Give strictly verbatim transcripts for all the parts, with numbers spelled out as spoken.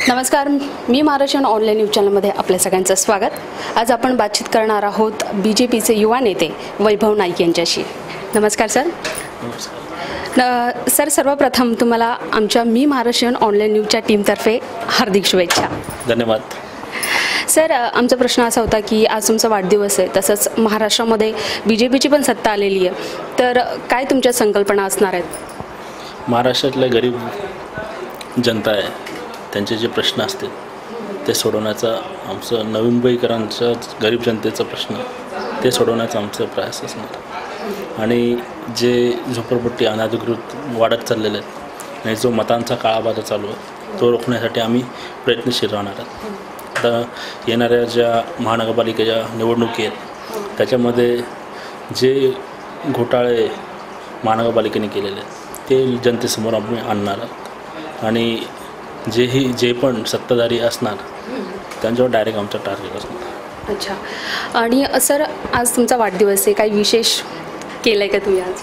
नमस्कार, मी Maharashtra online news चॅनलमध्ये आपल्या सगळ्यांचं स्वागत। आज आपण बातचीत करणार आहोत बी जे पीचे युवा नेते वैभव नाईक यांच्याशी। नमस्कार सर। नमस्कार सर, सर्वप्रथम तुम्हाला आमच्या मी महाराष्ट्र ऑनलाईन न्यूजच्या टीमतर्फे हार्दिक शुभेच्छा। धन्यवाद। सर, आमचा प्रश्न असा होता की आज तुमचा वाढदिवस आहे, तसंच महाराष्ट्रामध्ये बी जे पीची पण सत्ता आलेली आहे, तर काय तुमच्या संकल्पना असणार आहेत? महाराष्ट्रातल्या गरीब जनता आहे, त्यांचे जे प्रश्न असतील ते सोडवण्याचा आमचं नवी मुंबईकरांच्या गरीब जनतेचा प्रश्न ते सोडवण्याचा आमचा प्रयास असणार। आणि जे झोपडपट्टी अनधिकृत वाढत चाललेले आहेत आणि जो मतांचा काळाबाजार चालू आहे तो रोखण्यासाठी आम्ही प्रयत्नशील राहणार आहोत। आता येणाऱ्या ज्या महानगरपालिकेच्या निवडणुकी आहेत त्याच्यामध्ये जे घोटाळे महानगरपालिकेने केलेले आहेत ते जनतेसमोर आम्ही आणणार आहोत आणि जेही जे पण सत्ताधारी असणार त्यांच्यावर डायरेक्ट आमचा टार्गेट असणार। अच्छा, आणि सर आज तुमचा वाढदिवस आहे, काही विशेष केलं आहे का तुम्ही आज?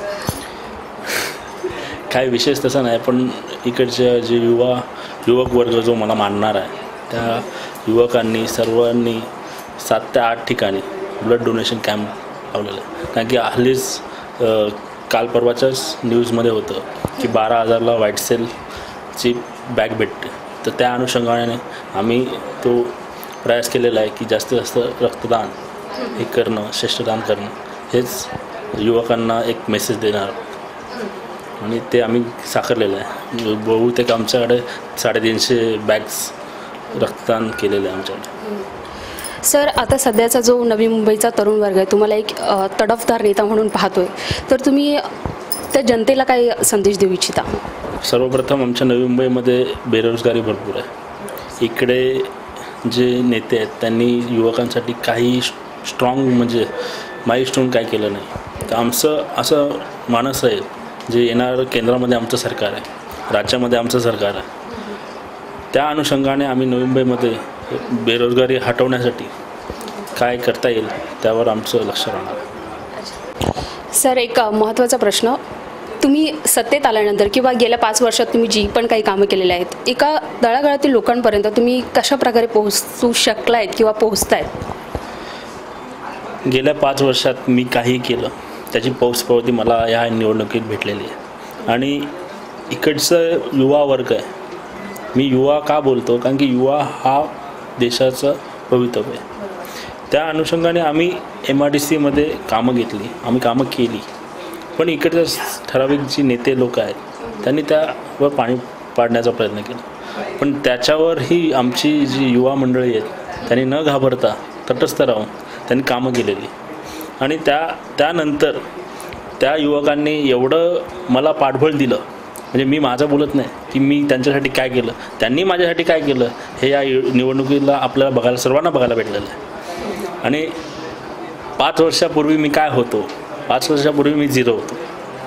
काय विशेष तसं नाही, पण इकडच्या जे युवा युवक वर्ग जो मला मानणार आहे त्या युवकांनी सर्वांनी सात ते आठ ठिकाणी ब्लड डोनेशन कॅम्प लावलेलं आहे। कारण की हल्लीच काल परवाच्याच न्यूजमध्ये होतं की बारा हजारला व्हाईट सेलची बॅग भेटते, तर त्या अनुषंगाने आम्ही तो प्रयास केलेला आहे की जास्तीत जास्त रक्तदान हे करणं, श्रेष्ठदान करणं हेच युवकांना एक मेसेज देणार आणि ते आम्ही साकारलेलं आहे। बहुतेक आमच्याकडे साडेतीनशे बॅग्स रक्तदान केलेलं आहे आमच्याकडे। सर, आता सध्याचा जो नवी मुंबईचा तरुण वर्ग आहे तुम्हाला एक तडफदार नेता म्हणून पाहतोय, तर तुम्ही त्या जनतेला काय संदेश देऊ इच्छिता? सर्वप्रथम आमच्या नवी मुंबईमध्ये बेरोजगारी भरपूर आहे। इकडे जे नेते आहेत त्यांनी युवकांसाठी काही स्ट्रॉंग म्हणजे माइलस्टोन काय केलं नाही, तर आमचं असं मानस आहे जे येणार केंद्रामध्ये आमचं सरकार आहे, राज्यामध्ये आमचं सरकार आहे, त्या अनुषंगाने आम्ही नवी मुंबईमध्ये बेरोजगारी हटवण्यासाठी काय करता येईल त्यावर आमचं लक्ष राहणार। सर, एक महत्त्वाचा प्रश्न, तुम्ही सत्तेत आल्यानंतर किंवा गेल्या पाच वर्षात तुम्ही जी पण काही कामं केलेली आहेत एका तळागाळातील लोकांपर्यंत तुम्ही कशा प्रकारे पोहोचू शकलायत किंवा पोहोचतायत? गेल्या पाच वर्षात मी काही केलं त्याची पोचपावती मला या निवडणुकीत भेटलेली आहे। आणि इकडचं युवा वर्ग आहे, मी युवा का बोलतो कारण की युवा हा देशाचं भवितव्य आहे। त्या अनुषंगाने आम्ही एम आर डी सीमध्ये कामं घेतली, आम्ही कामं केली, पण इकडच्या ठराविक जी नेते लोक आहेत त्यांनी त्यावर पाणी पाडण्याचा प्रयत्न केला, पण त्याच्यावरही आमची जी युवा मंडळी आहेत त्यांनी न घाबरता तटस्थ राहून त्यांनी कामं केलेली। आणि त्या त्यानंतर त्या युवकांनी एवढं मला पाठबळ दिलं, म्हणजे मी माझं बोलत नाही की मी त्यांच्यासाठी काय केलं, त्यांनी माझ्यासाठी काय केलं हे या निवडणुकीला आपल्याला बघायला सर्वांना बघायला भेटलेलं आहे। आणि पाच वर्षापूर्वी मी काय होतो, पाच वर्षापूर्वी मी झिरो होतो,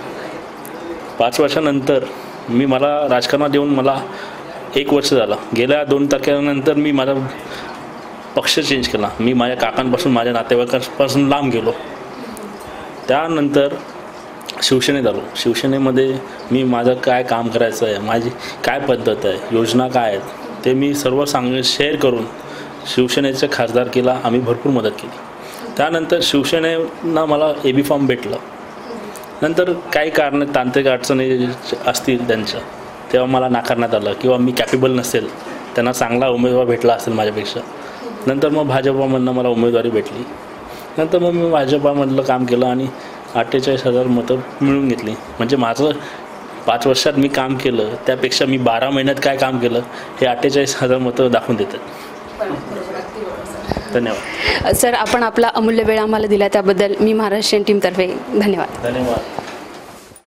पाच वर्षानंतर मी मला राजकारणात येऊन मला एक वर्ष झालं, गेल्या दोन तारखेनंतर मी माझा पक्ष चेंज केला, मी माझ्या काकांपासून माझ्या नातेवाईकांपासून लांब गेलो, त्यानंतर शिवसेनेत आलो। शिवसेनेमध्ये मी माझं काय काम करायचं आहे, माझी काय पद्धत आहे, योजना काय आहेत ते मी सर्व सांग शेअर करून शिवसेनेच्या खासदारकीला आम्ही भरपूर मदत केली। त्यानंतर शिवसेनेनं मला ए बी फॉर्म भेटलं, नंतर काही कारण तांत्रिक अडचणी असतील त्यांच्या तेव्हा मला नाकारण्यात आलं किंवा मी कॅपेबल नसेल, त्यांना चांगला उमेदवार भेटला असेल माझ्यापेक्षा, नंतर मग भाजपामधनं मला उमेदवारी भेटली, नंतर मग मी भाजपामधलं काम केलं आणि अठ्ठेचाळीस हजार मतं मिळवून घेतली। म्हणजे माझं पाच वर्षात मी काम केलं त्यापेक्षा मी बारा महिन्यात काय काम केलं हे अठ्ठेचाळीस हजार मतं दाखवून देतात। धन्यवाद सर, आपण आपला अमूल्य वेळ आम्हाला दिला त्याबद्दल मी महाराष्ट्रीयन टीमतर्फे धन्यवाद। धन्यवाद